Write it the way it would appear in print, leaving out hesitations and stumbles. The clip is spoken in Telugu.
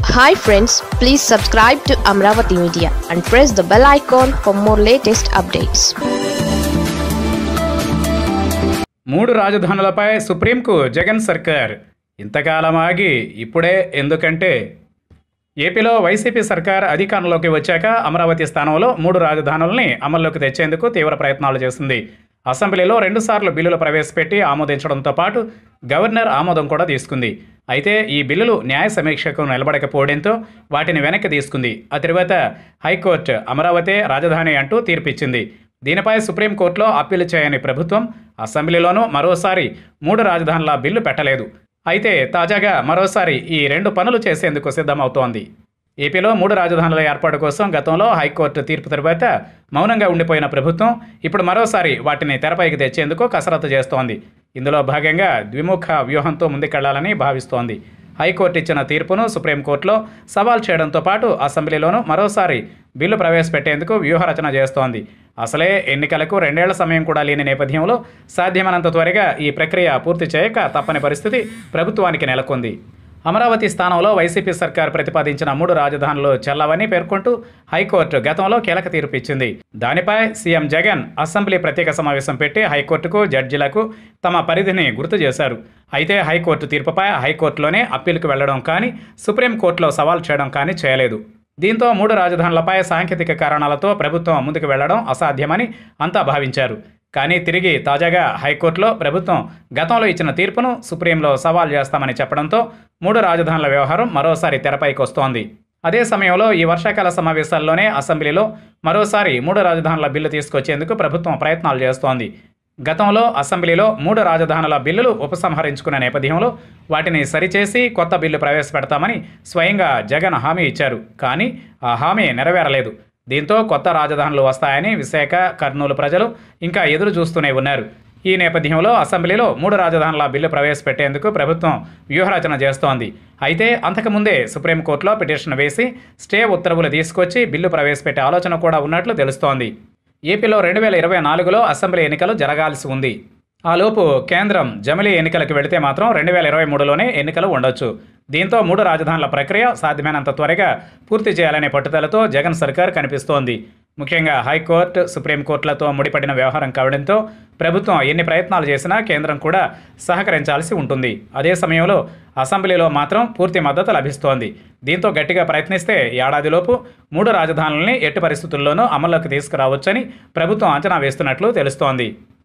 Hi friends, please subscribe to Amaravathi Media and press the bell icon for more latest updates. మూడు రాజధానులపై సుప్రీంకు జగన్ సర్కార్ ఇంతకాలం ఆగి ఇప్పుడే ఎందుకంటే ఏపీలో వైసీపీ సర్కార్ అధికారంలోకి వచ్చాక అమరావతి స్థానంలో మూడు రాజధానుల్ని అమల్లోకి తెచ్చేందుకు తీవ్ర ప్రయత్నాలు చేసింది. అసెంబ్లీలో 2 సార్లు బిల్లులు ప్రవేశపెట్టి ఆమోదించడంతో పాటు గవర్నర్ ఆమోదం కూడా తీసుకుంది. అయితే ఈ బిల్లులు న్యాయ సమీక్షకు నిలబడకపోవడంతో వాటిని వెనక్కి తీసుకుంది. ఆ తర్వాత హైకోర్టు అమరావతి రాజధాని అంటూ తీర్పిచ్చింది. దీనిపై సుప్రీంకోర్టులో అప్పీలు చేయని ప్రభుత్వం అసెంబ్లీలోనూ మరోసారి మూడు రాజధానుల బిల్లు పెట్టలేదు. అయితే తాజాగా మరోసారి ఈ 2 పనులు చేసేందుకు సిద్ధమవుతోంది. ఏపీలో మూడు రాజధానుల ఏర్పాటు కోసం గతంలో హైకోర్టు తీర్పు తర్వాత మౌనంగా ఉండిపోయిన ప్రభుత్వం ఇప్పుడు మరోసారి వాటిని తెరపైకి తెచ్చేందుకు కసరత్తు చేస్తోంది. ఇందులో భాగంగా ద్విముఖ వ్యూహంతో ముందుకెళ్లాలని భావిస్తోంది. హైకోర్టు ఇచ్చిన తీర్పును సుప్రీంకోర్టులో సవాల్ చేయడంతో పాటు అసెంబ్లీలోనూ మరోసారి బిల్లు ప్రవేశపెట్టేందుకు వ్యూహరచన చేస్తోంది. అసలే ఎన్నికలకు 2 ఏళ్ల సమయం కూడా లేని నేపథ్యంలో సాధ్యమైనంత త్వరగా ఈ ప్రక్రియ పూర్తి చేయక తప్పని పరిస్థితి ప్రభుత్వానికి నెలకొంది. అమరావతి స్థానంలో వైసీపీ సర్కార్ ప్రతిపాదించిన 3 రాజధానులు చెల్లవని పేర్కొంటూ హైకోర్టు గతంలో కీలక తీర్పు ఇచ్చింది. దానిపై సీఎం జగన్ అసెంబ్లీ ప్రత్యేక సమావేశం పెట్టి హైకోర్టుకు, జడ్జిలకు తమ పరిధిని గుర్తు చేశారు. అయితే హైకోర్టు తీర్పుపై హైకోర్టులోనే అప్పీలుకు వెళ్లడం కానీ, సుప్రీంకోర్టులో సవాల్ చేయడం కానీ చేయలేదు. దీంతో 3 రాజధానులపై సాంకేతిక కారణాలతో ప్రభుత్వం ముందుకు వెళ్లడం అసాధ్యమని అంతా భావించారు. కానీ తిరిగి తాజాగా హైకోర్టులో ప్రభుత్వం గతంలో ఇచ్చిన తీర్పును సుప్రీంలో సవాల్ చేస్తామని చెప్పడంతో 3 రాజధానుల వ్యవహారం మరోసారి తెరపైకి వస్తోంది. అదే సమయంలో ఈ వర్షాకాల సమావేశాల్లోనే అసెంబ్లీలో మరోసారి 3 రాజధానుల బిల్లు తీసుకొచ్చేందుకు ప్రభుత్వం ప్రయత్నాలు చేస్తోంది. గతంలో అసెంబ్లీలో 3 రాజధానుల బిల్లులు ఉపసంహరించుకున్న నేపథ్యంలో వాటిని సరిచేసి కొత్త బిల్లు ప్రవేశపెడతామని స్వయంగా జగన్ హామీ ఇచ్చారు. కానీ ఆ హామీ నెరవేరలేదు. దీంతో కొత్త రాజధానులు వస్తాయని విశాఖ, కర్నూలు ప్రజలు ఇంకా ఎదురు చూస్తూనే ఉన్నారు. ఈ నేపథ్యంలో అసెంబ్లీలో 3 రాజధానుల బిల్లు ప్రవేశపెట్టేందుకు ప్రభుత్వం వ్యూహరచన చేస్తోంది. అయితే అంతకుముందే సుప్రీంకోర్టులో పిటిషన్ వేసి స్టే ఉత్తర్వులు తీసుకొచ్చి బిల్లు ప్రవేశపెట్టే ఆలోచన కూడా ఉన్నట్లు తెలుస్తోంది. ఏపీలో 2024లో అసెంబ్లీ ఎన్నికలు జరగాల్సి ఉంది. ఆలోపు కేంద్రం జమిలీ ఎన్నికలకు వెళితే మాత్రం 2023లోనే ఎన్నికలు ఉండొచ్చు. దీంతో 3 రాజధానుల ప్రక్రియ సాధ్యమైనంత త్వరగా పూర్తి చేయాలనే పట్టుదలతో జగన్ సర్కార్ కనిపిస్తోంది. ముఖ్యంగా హైకోర్టు, సుప్రీంకోర్టులతో ముడిపడిన వ్యవహారం కావడంతో ప్రభుత్వం ఎన్ని ప్రయత్నాలు చేసినా కేంద్రం కూడా సహకరించాల్సి ఉంటుంది. అదే సమయంలో అసెంబ్లీలో మాత్రం పూర్తి మద్దతు లభిస్తోంది. దీంతో గట్టిగా ప్రయత్నిస్తే ఏడాదిలోపు 3 రాజధానులని ఎట్టి పరిస్థితుల్లోనూ అమల్లోకి తీసుకురావచ్చని ప్రభుత్వం అంచనా వేస్తున్నట్లు తెలుస్తోంది.